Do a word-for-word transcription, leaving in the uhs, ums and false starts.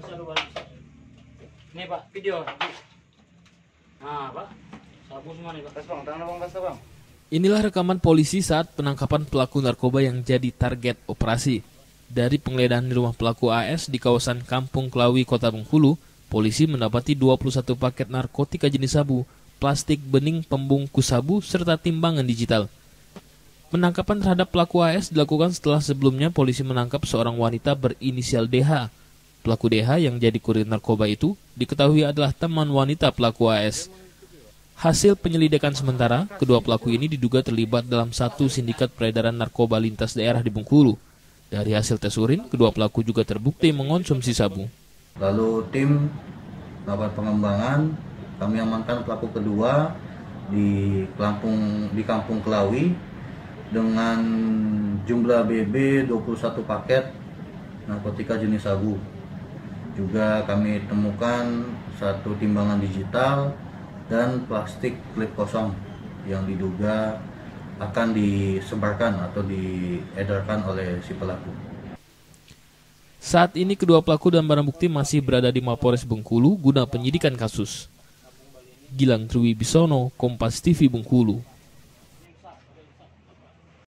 Nih Pak, video. Nah Pak, sabu semua nih Pak. Bang, tangan bang, basah bang. Inilah rekaman polisi saat penangkapan pelaku narkoba yang jadi target operasi. Dari penggeledahan di rumah pelaku A S di kawasan Kampung Klawi, Kota Bengkulu, polisi mendapati dua puluh satu paket narkotika jenis sabu, plastik bening pembungkus sabu, serta timbangan digital. Penangkapan terhadap pelaku A S dilakukan setelah sebelumnya polisi menangkap seorang wanita berinisial D H. Pelaku D H yang jadi kurir narkoba itu diketahui adalah teman wanita pelaku A S. Hasil penyelidikan sementara, kedua pelaku ini diduga terlibat dalam satu sindikat peredaran narkoba lintas daerah di Bengkulu. Dari hasil tes urin, kedua pelaku juga terbukti mengonsumsi sabu. Lalu tim melakukan pengembangan, kami amankan pelaku kedua di Kampung di Kampung Klawi dengan jumlah B B dua puluh satu paket narkotika jenis sabu. Juga kami temukan satu timbangan digital dan plastik klip kosong yang diduga akan disebarkan atau diedarkan oleh si pelaku. Saat ini kedua pelaku dan barang bukti masih berada di Mapores Bengkulu guna penyidikan kasus. Gilang Triwibisono, Kompas T V Bengkulu.